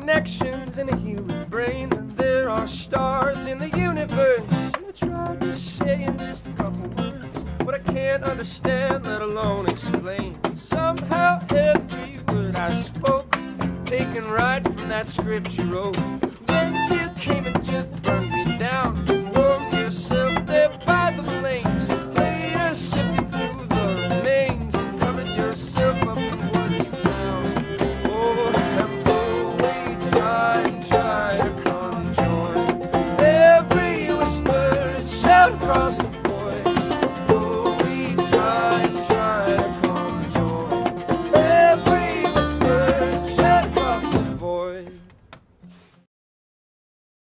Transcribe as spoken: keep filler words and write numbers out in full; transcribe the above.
connections in a human brain, and there are stars in the universe. I tried to say in just a couple words what I can't understand, let alone explain. Somehow every word I spoke, taken right from that script you wrote. Then you came and just burned me down.